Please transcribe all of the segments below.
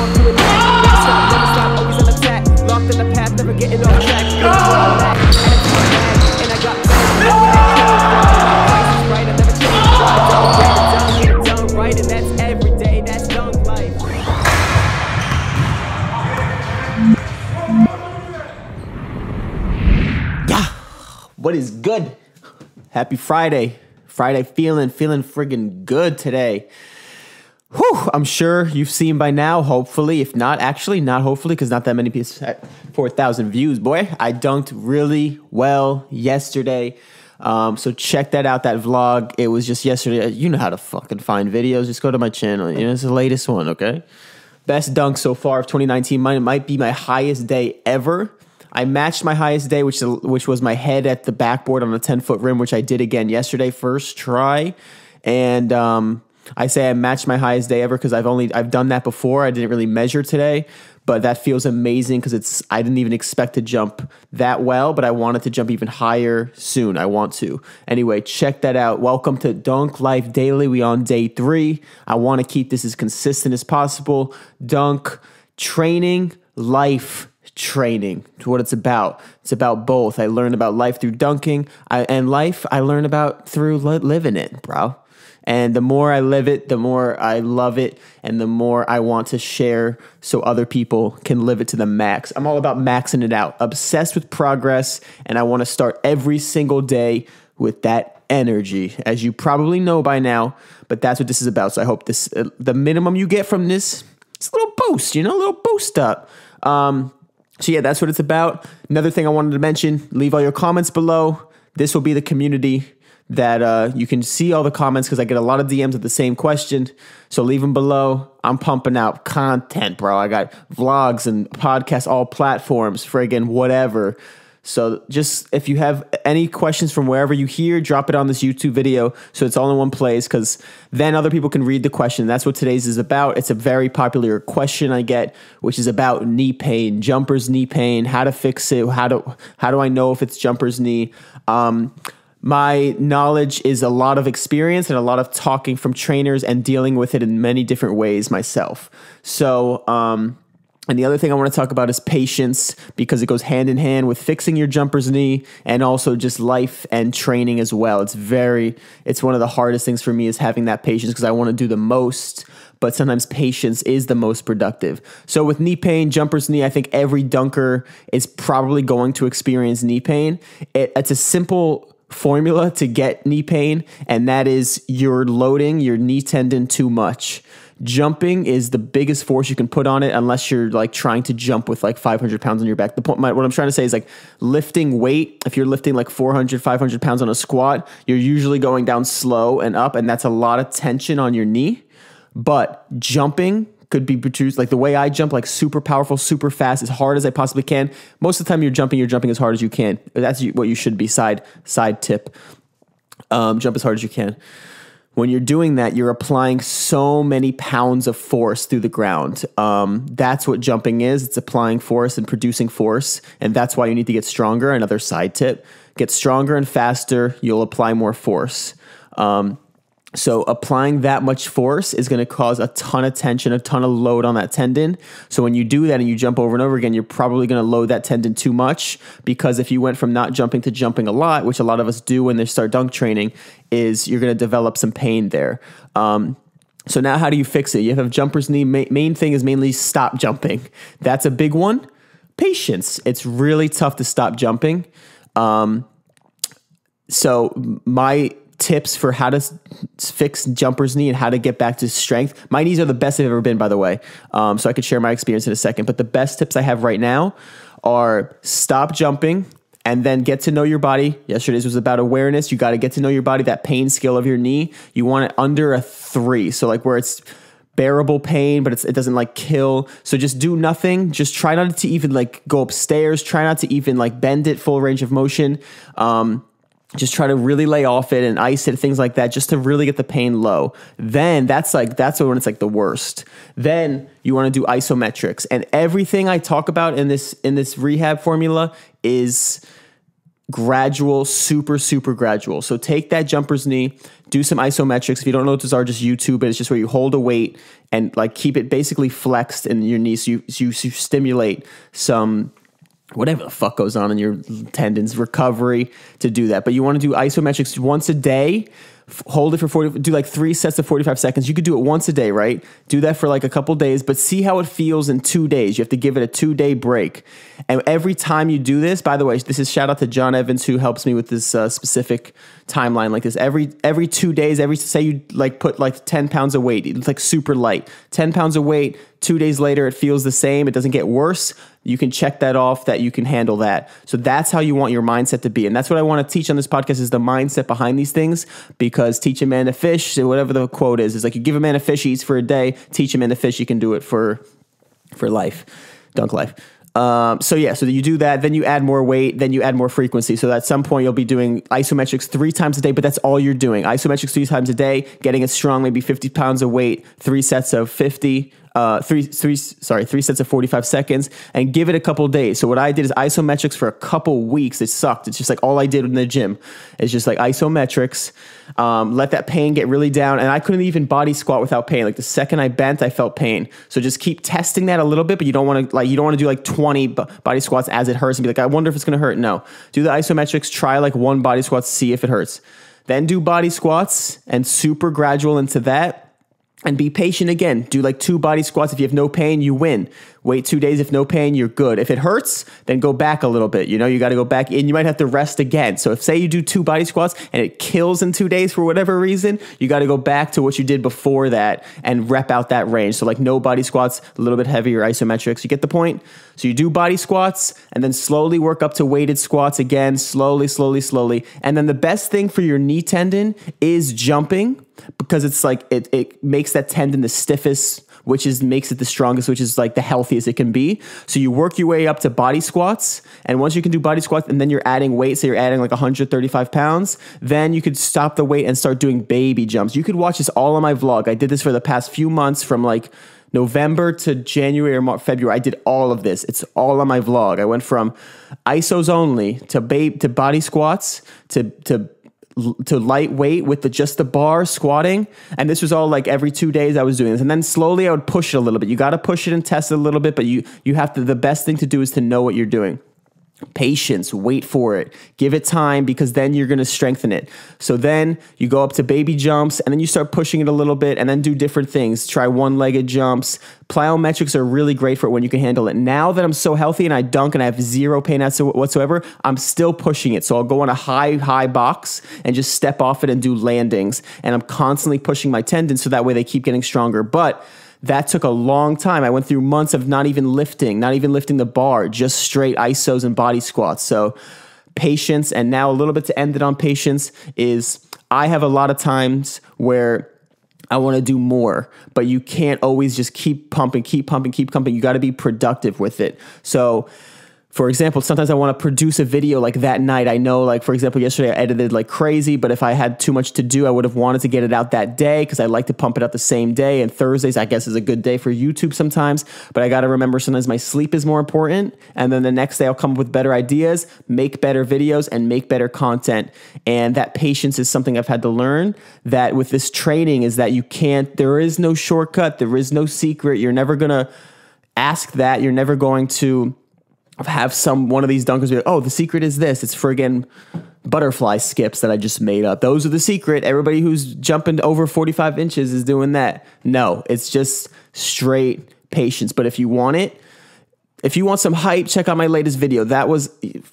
I'm doing that. Never stop, always on attack. Locked in the path, never getting off track. And I got right, I never change. Get it done right, and that's every day. That's dunk life. Yeah, what is good? Happy Friday. Friday feeling friggin' good today. Whew, I'm sure you've seen by now, hopefully. If not, actually, not hopefully, because not that many people at 4,000 views. Boy, I dunked really well yesterday. So check that out, that vlog. It was just yesterday. You know how to fucking find videos. Just go to my channel. You know, it's the latest one, okay? Best dunk so far of 2019. Mine might be my highest day ever. I matched my highest day, which was my head at the backboard on a 10-foot rim, which I did again yesterday, first try. And I say I matched my highest day ever because I've done that before. I didn't really measure today, but that feels amazing because I didn't even expect to jump that well, but I wanted to jump even higher soon. I want to. Anyway, check that out. Welcome to Dunk Life Daily. We on day 3. I want to keep this as consistent as possible. Dunk training, life training to what it's about. It's about both. I learned about life through dunking, and life I learned about through living it, bro. And the more I live it, the more I love it, and the more I want to share so other people can live it to the max. I'm all about maxing it out, obsessed with progress, and I want to start every single day with that energy, as you probably know by now, but that's what this is about. So I hope this, the minimum you get from this, it's a little boost, you know, a little boost up. So yeah, that's what it's about. Another thing I wanted to mention, leave all your comments below. This will be the community that you can see all the comments because I get a lot of DMs with the same question. So leave them below. I'm pumping out content, bro. I got vlogs and podcasts, all platforms, friggin' whatever. So just if you have any questions from wherever you hear, drop it on this YouTube video so it's all in one place because then other people can read the question. That's what today's is about. It's a very popular question I get, which is about knee pain, jumper's knee pain, how to fix it, how do I know if it's jumper's knee? My knowledge is a lot of experience and a lot of talking from trainers and dealing with it in many different ways myself. So, and the other thing I want to talk about is patience because it goes hand in hand with fixing your jumper's knee and also just life and training as well. It's one of the hardest things for me is having that patience because I want to do the most, but sometimes patience is the most productive. So with knee pain, jumper's knee, I think every dunker is probably going to experience knee pain. It's a simple formula to get knee pain, and that is you're loading your knee tendon too much. Jumping is the biggest force you can put on it unless you're like trying to jump with like 500 pounds on your back. What I'm trying to say is like lifting weight. If you're lifting like 400, 500 pounds on a squat, you're usually going down slow and up, and that's a lot of tension on your knee. But jumping could be produced like the way I jump, like super powerful, super fast, as hard as I possibly can. Most of the time you're jumping as hard as you can. That's what you should be. Side tip. Jump as hard as you can. When you're doing that, you're applying so many pounds of force through the ground. That's what jumping is. It's applying force and producing force. And that's why you need to get stronger. Another side tip, get stronger and faster. You'll apply more force. So applying that much force is going to cause a ton of tension, a ton of load on that tendon. So when you do that and you jump over and over again, you're probably going to load that tendon too much because if you went from not jumping to jumping a lot, which a lot of us do when they start dunk training, is you're going to develop some pain there. So now how do you fix it? You have jumper's knee. Main thing is mainly stop jumping. That's a big one. Patience. It's really tough to stop jumping. So my tips for how to fix jumper's knee and how to get back to strength. My knees are the best they've ever been, by the way. So I could share my experience in a second. But the best tips I have right now are stop jumping and then get to know your body. Yesterday's was about awareness. You got to get to know your body, that pain scale of your knee. You want it under a 3. So like where it's bearable pain, but it doesn't like kill. So just do nothing. Just try not to even like go upstairs. Try not to even like bend it full range of motion. Just try to really lay off it and ice it, things like that, just to really get the pain low. Then that's when it's like the worst. Then you want to do isometrics, and everything I talk about in this rehab formula is gradual, super, super gradual. So take that jumper's knee, do some isometrics. If you don't know what those are, just YouTube it. It's just where you hold a weight and like keep it basically flexed in your knee. So you stimulate some whatever the fuck goes on in your tendons, recovery to do that. But you want to do isometrics once a day. Hold it for 40, do like 3 sets of 45 seconds. You could do it once a day, right? Do that for like a couple days, but see how it feels in 2 days. You have to give it a 2-day break. And every time you do this, by the way, this is shout out to John Evans, who helps me with this specific timeline like this. Every 2 days, say you like put like 10 pounds of weight, it's like super light, 10 pounds of weight, 2 days later, it feels the same. It doesn't get worse. You can check that off that you can handle that. So that's how you want your mindset to be. And that's what I want to teach on this podcast is the mindset behind these things, because teach a man to fish, whatever the quote is like you give a man a fish, he eats for a day, teach a man to fish, he can do it for life, dunk life. So you do that, then you add more weight, then you add more frequency. So at some point you'll be doing isometrics 3 times a day, but that's all you're doing. Isometrics 3 times a day, getting it strong, maybe 50 pounds of weight, 3 sets of 50, 3 sets of 45 seconds, and give it a couple days. So what I did is isometrics for a couple weeks. It sucked. It's just like all I did in the gym is just like isometrics, let that pain get really down. And I couldn't even body squat without pain. Like the second I bent, I felt pain. So just keep testing that a little bit, but you don't want to do like 20 body squats as it hurts and be like, I wonder if it's going to hurt. No, do the isometrics, try like 1 body squat, see if it hurts. Then do body squats and super gradual into that. And be patient again. Do like 2 body squats. If you have no pain, you win. Wait 2 days. If no pain, you're good. If it hurts, then go back a little bit. You got to go back in. You might have to rest again. So if say you do 2 body squats and it kills in 2 days for whatever reason, you got to go back to what you did before that and rep out that range. So like no body squats, a little bit heavier isometrics. You get the point? So you do body squats and then slowly work up to weighted squats again, slowly. And then the best thing for your knee tendon is jumping, because it's like it makes that tendon the stiffest, which makes it the strongest, which is like the healthiest it can be. So you work your way up to body squats, and once you can do body squats and then you're adding weight, so you're adding like 135 pounds, then you could stop the weight and start doing baby jumps. You could watch this all on my vlog. I did this for the past few months from like November to January or February. I did all of this. It's all on my vlog. I went from isos only to body squats to lightweight with just the bar squatting. And this was all like every 2 days I was doing this. And then slowly I would push it a little bit. You got to push it and test it a little bit, but you have to, the best thing to do is to know what you're doing. Patience, wait for it, give it time, because then you're going to strengthen it. So then you go up to baby jumps and then you start pushing it a little bit and then do different things. Try 1-legged jumps. Plyometrics are really great for it when you can handle it. Now that I'm so healthy and I dunk and I have 0 pain whatsoever, I'm still pushing it. So I'll go on a high box and just step off it and do landings. And I'm constantly pushing my tendons so that way they keep getting stronger. But that took a long time. I went through months of not even lifting the bar, just straight isos and body squats. So patience. And now a little bit to end it on patience is I have a lot of times where I want to do more, but you can't always just keep pumping. You got to be productive with it. So for example, sometimes I want to produce a video like that night. I know, like, for example, yesterday I edited like crazy, but if I had too much to do, I would have wanted to get it out that day because I like to pump it out the same day. And Thursdays, I guess, is a good day for YouTube sometimes. But I got to remember sometimes my sleep is more important. And then the next day I'll come up with better ideas, make better videos, and make better content. And that patience is something I've had to learn, that with this training is that there is no shortcut. There is no secret. You're never going to ask that. You're never going to have one of these dunkers be like, oh, the secret is this. It's friggin' butterfly skips that I just made up. Those are the secret. Everybody who's jumping over 45 inches is doing that. No, it's just straight patience. But if you want some hype, check out my latest video. That was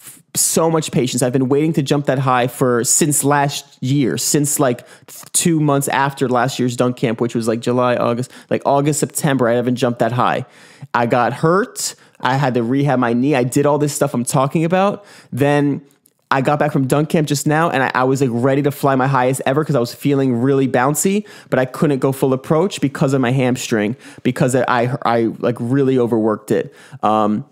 so much patience. I've been waiting to jump that high since last year, since like 2 months after last year's dunk camp, which was like July, August, September. I haven't jumped that high. I got hurt. I had to rehab my knee. I did all this stuff I'm talking about. Then I got back from dunk camp just now, and I was like ready to fly my highest ever because I was feeling really bouncy, but I couldn't go full approach because of my hamstring, because I like really overworked it.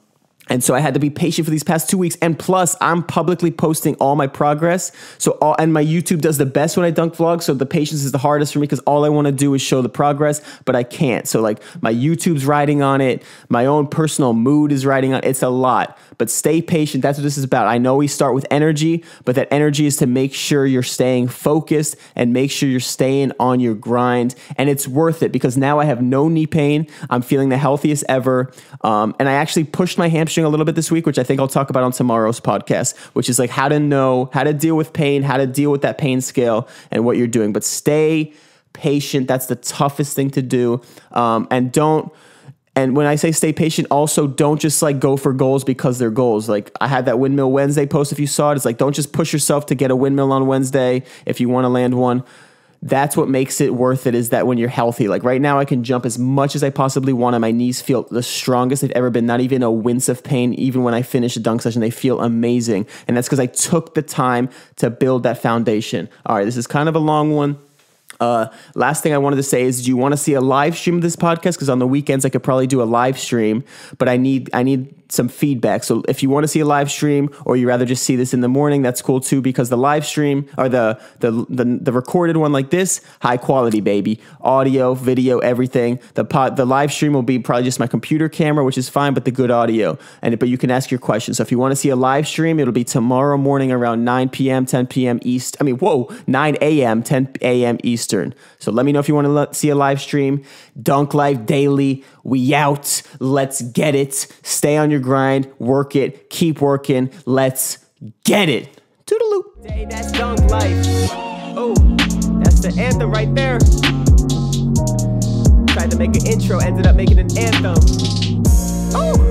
And so I had to be patient for these past 2 weeks. And plus, I'm publicly posting all my progress. And my YouTube does the best when I dunk vlog. So the patience is the hardest for me because all I want to do is show the progress, but I can't. So like my YouTube's riding on it. My own personal mood is riding on it. It's a lot, but stay patient. That's what this is about. I know we start with energy, but that energy is to make sure you're staying focused and make sure you're staying on your grind. And it's worth it because now I have no knee pain. I'm feeling the healthiest ever. And I actually pushed my hamstring a little bit this week, which I think I'll talk about on tomorrow's podcast, which is like how to know how to deal with pain, how to deal with that pain scale and what you're doing. But stay patient. That's the toughest thing to do. And when I say stay patient, also don't just like go for goals because they're goals. Like I had that Windmill Wednesday post. If you saw it, it's like, don't just push yourself to get a windmill on Wednesday. If you want to land one, that's what makes it worth it, is that when you're healthy. Like right now I can jump as much as I possibly want and my knees feel the strongest they've ever been. Not even a wince of pain. Even when I finish a dunk session, they feel amazing. And that's because I took the time to build that foundation. All right, this is kind of a long one. Last thing I wanted to say is, do you want to see a live stream of this podcast? Because on the weekends I could probably do a live stream, but I need some feedback. So if you want to see a live stream or you rather just see this in the morning, that's cool too, because the live stream or the recorded one like this, high quality, baby, audio, video, everything. The live stream will be probably just my computer camera, which is fine, but the good audio. But you can ask your questions. So if you want to see a live stream, it'll be tomorrow morning around 9 p.m., 10 p.m. East. 9 a.m., 10 a.m. Eastern. So let me know if you want to see a live stream. Dunk Life Daily. We out. Let's get it. Stay on your grind. Work it. Keep working. Let's get it. Toodaloo. Day, that's Dunk Life. Oh, that's the anthem right there. Tried to make an intro, ended up making an anthem. Oh.